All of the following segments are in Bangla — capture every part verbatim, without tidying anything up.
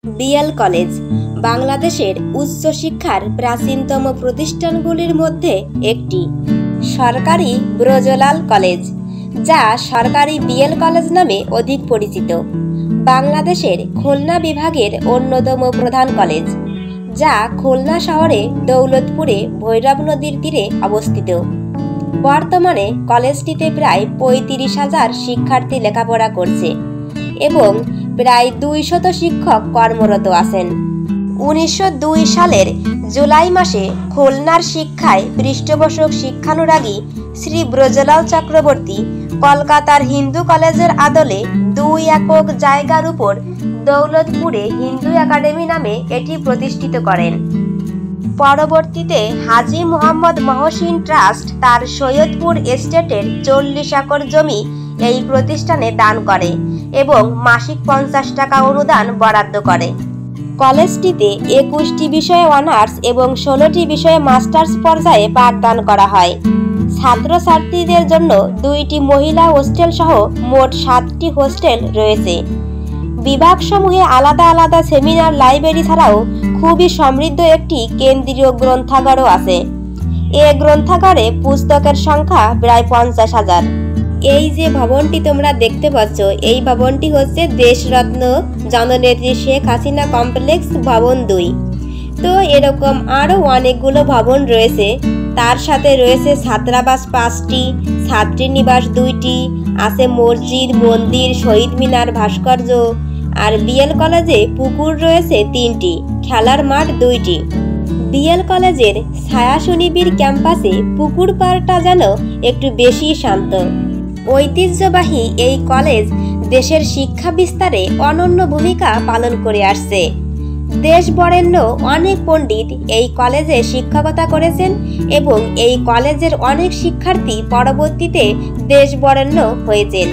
বিএল কলেজ বাংলাদেশের উচ্চ শিক্ষার প্রাচীনতম প্রতিষ্ঠানগুলির মধ্যে একটি। সরকারি ব্রজলাল কলেজ, যা সরকারি বিএল কলেজ নামে অধিক পরিচিত, বাংলাদেশের খুলনা বিভাগের অন্যতম প্রধান কলেজ, যা খুলনা শহরে দৌলতপুরে ভৈরব নদীর তীরে অবস্থিত। বর্তমানে কলেজটিতে প্রায় পঁয়ত্রিশ হাজার শিক্ষার্থী লেখাপড়া করছে এবং প্রায় দুইশত শিক্ষক কর্মরত আছেন। উনিশশো দুই সালের জুলাই মাসে খুলনার শিক্ষায় পৃষ্ঠপোষক শিক্ষানুরাগী শ্রী ব্রজলাল চক্রবর্তী কলকাতার হিন্দু কলেজের আদলে দুই একক জায়গার উপর দৌলতপুরে হিন্দু একাডেমি নামে এটি প্রতিষ্ঠিত করেন। পরবর্তীতে হাজী মুহাম্মদ মহসিন ট্রাস্ট তার সৈয়দপুর এস্টেটের চল্লিশ একর জমি এই প্রতিষ্ঠানে দান করে এবং মাসিক পঞ্চাশ টাকা অনুদান বরাদ্দ করে। কলেজটিতে একুশটি বিষয়ে অনার্স এবং ষোলোটি বিষয়ে মাস্টার্স পর্যায়ে পাঠদান করা হয়। ছাত্রছাত্রীদের জন্য দুইটি মহিলা হোস্টেল সহ মোট সাতটি হোস্টেল রয়েছে। বিভাগসমূহে আলাদা আলাদা সেমিনার লাইব্রেরি ছাড়াও খুবই সমৃদ্ধ একটি কেন্দ্রীয় গ্রন্থাগারও আছে। এ গ্রন্থাগারে পুস্তকের সংখ্যা প্রায় পঞ্চাশ হাজার। এই যে ভবনটি তোমরা দেখতে পাচ্ছ, এই ভবনটি হচ্ছে দেশরত্ন জননেত্রী শেখ হাসিনা কমপ্লেক্স ভবন দুই। তো এরকম আরও অনেকগুলো ভবন রয়েছে। তার সাথে রয়েছে ছাত্রাবাস পাঁচটি, ছাত্রীনিবাস দুইটি, আছে মসজিদ, মন্দির, শহীদ মিনার, ভাস্কর্য। আর বিএল কলেজে পুকুর রয়েছে তিনটি, খেলার মাঠ দুইটি। বিএল কলেজের ছায়া সুনিবিড় ক্যাম্পাসে পুকুর পাড়টা যেন একটু বেশি শান্ত। ঐতিহ্যবাহী এই কলেজ দেশের শিক্ষা বিস্তারে অনন্য ভূমিকা পালন করে আসছে। দেশ বরেণ্য অনেক পণ্ডিত এই কলেজে শিক্ষকতা করেছেন এবং এই কলেজের অনেক শিক্ষার্থী পরবর্তীতে দেশ বরেণ্য হয়েছেন।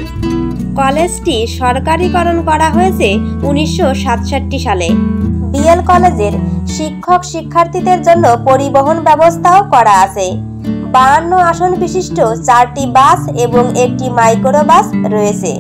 কলেজটি সরকারিকরণ করা হয়েছে উনিশশো সাতষট্টি সালে। বিএল কলেজের শিক্ষক শিক্ষার্থীদের জন্য পরিবহন ব্যবস্থাও করা আছে। বাহান্ন আসন বিশিষ্ট চারটি বাস এবং একটি মাইক্রো বাস রয়েছে।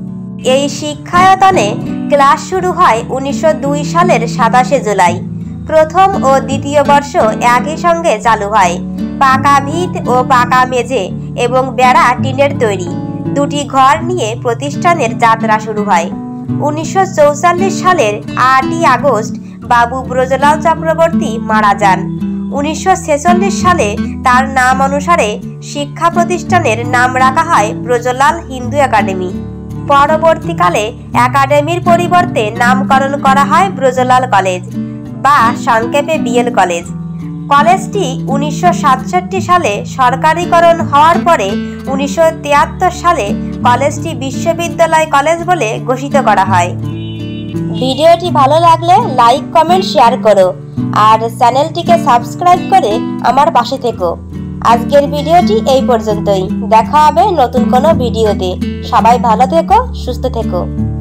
এই শিক্ষায়তনে ক্লাস শুরু হয় উনিশশো দুই সালের সাতাশে জুলাই। প্রথম ও দ্বিতীয় বর্ষ একই সঙ্গে চালু হয়। পাকা ভিত ও পাকা মেঝে এবং বেড়া টিনের তৈরি দুটি ঘর নিয়ে প্রতিষ্ঠানের যাত্রা শুরু হয়। উনিশশো চৌচল্লিশ সালের আটই আগস্ট বাবু ব্রজলাল চক্রবর্তী মারা যান। উনিশশো ছেচল্লিশ সালে তার নাম অনুসারে শিক্ষা প্রতিষ্ঠানের নাম রাখা হয় ব্রজলাল হিন্দু একাডেমি। পরবর্তীকালে একাডেমির পরিবর্তে নামকরণ করা হয় ব্রজলাল কলেজ বা সংক্ষেপে বিএল কলেজ। কলেজটি উনিশশো সাতষট্টি সালে সরকারিকরণ হওয়ার পরে উনিশশো তিয়াত্তর সালে কলেজটি বিশ্ববিদ্যালয় কলেজ বলে ঘোষিত করা হয়। ভিডিওটি ভালো লাগলে লাইক, কমেন্ট, শেয়ার করো আর চ্যানেলটিকে সাবস্ক্রাইব করে আমার পাশে থেকো। আজকের ভিডিওটি এই পর্যন্তই। দেখা হবে নতুন কোনো ভিডিওতে। সবাই ভালো থেকো, সুস্থ থেকো।